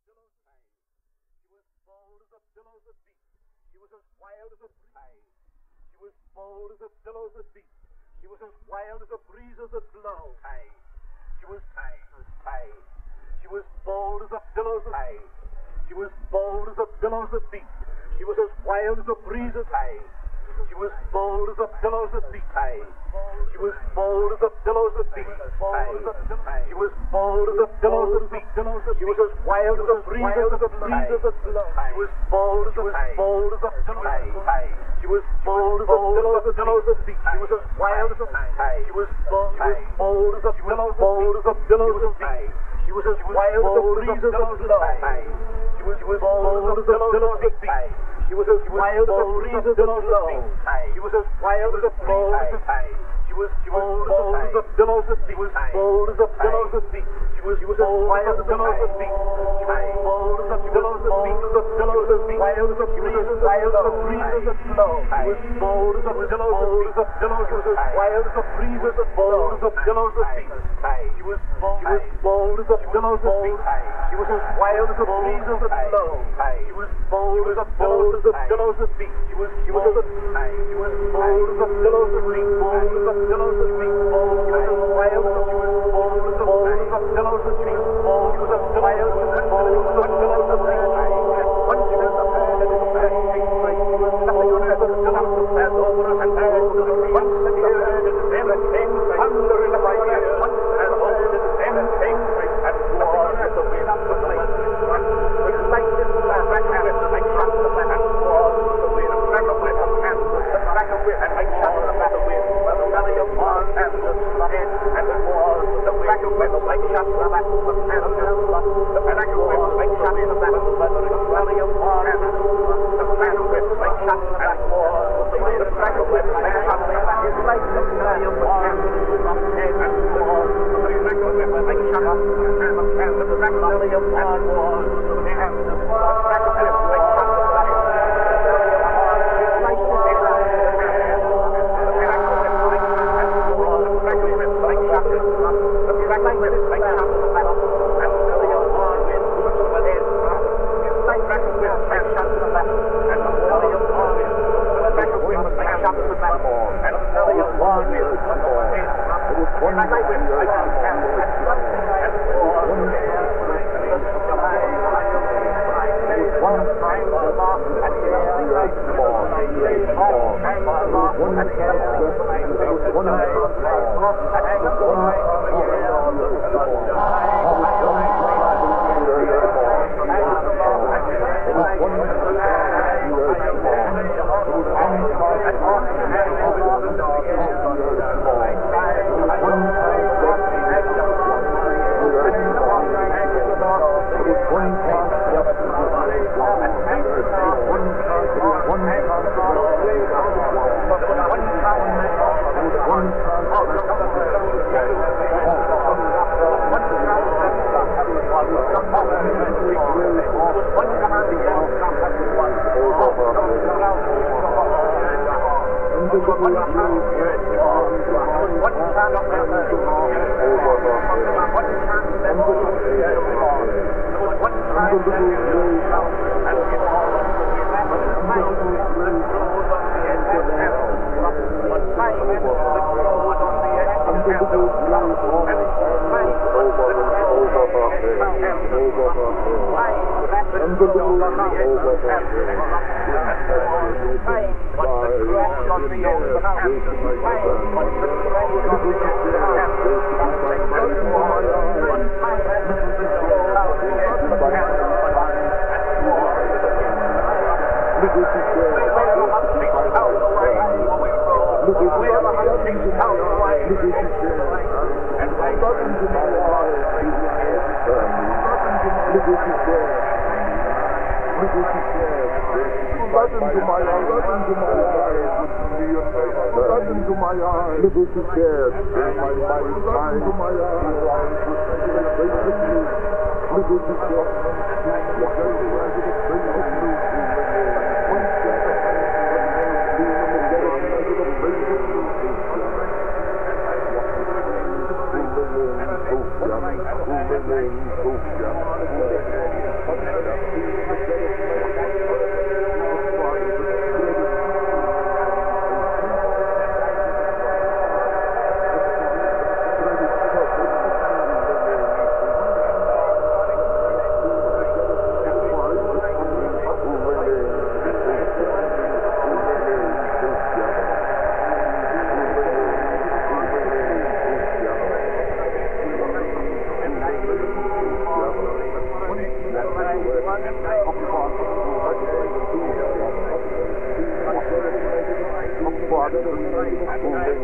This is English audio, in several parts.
billows of hay. She was bold as the billows of deep. She was as wild as a breeze. She was bold as the billows of deep. She was as wild as a breeze of the blow. Hay. She was hay. Hay. She was bold as the billows of hay. She was bold as the billows of deep. She was as wild as a breeze of hay. She was bold as the billows of deep. Hay. She was bold as the billows of deep. She was bold as the billows of deep. She was as wild as a breeze of the blow. She was bold as the billows of deep. She was bold as the billows of deep. She was as wild as a she was bold as the billows of deep. She was as wild as a breeze of the blow. She was bold as the billows of deep. She was as wild as a breeze of the blow. She was as wild as a breeze of the She was bold as the billows of deep. She was bold as the billows of deep. She was wild as the billows of deep. She was bold as the billows of deep. The billows of deep. Wild as a breeze of the breeze of the blow. She was bold as the billows of deep. She was as wild as a breeze of the bold as the billows of deep. She was bold as the billows of deep. She was as wild as a breeze of the blow. She was bold as the billows of deep. She was bold as the billows of deep. Bold as the billows of deep. Bold as wild as she was bold as the billows of deep. Bold as the wild as the billows of deep. Once she was a man and his man came right. She was nothing on earth but the billows of pass over us and pass. Once the year and then it came thunder in the fire. Once and then it came and war at the wind up the lake. With lightning flash and carrots like shot the bat and war the wind of crack of whip and the crack of whip and like shot the bat of wind. Well, the belly of Mars and the head and the war the crack of whip like shot the bat and the crack of whip like shot the bat and the belly of Mars and the crack of whip like shot the bat and war the crack of whip like shot the bat is like the belly of Mars and the head and the war the crack of whip like shot the bat and the crack of belly of Mars war the crack of whip like shot the bat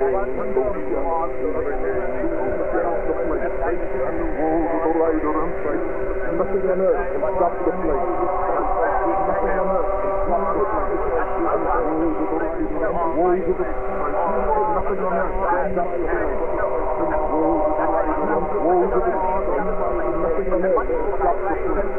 Nothing on earth can stop the flame. Nothing on earth can stop the flame. Woes of the nothing on earth can stop the flame. Woes of the nothing on earth can stop the flame.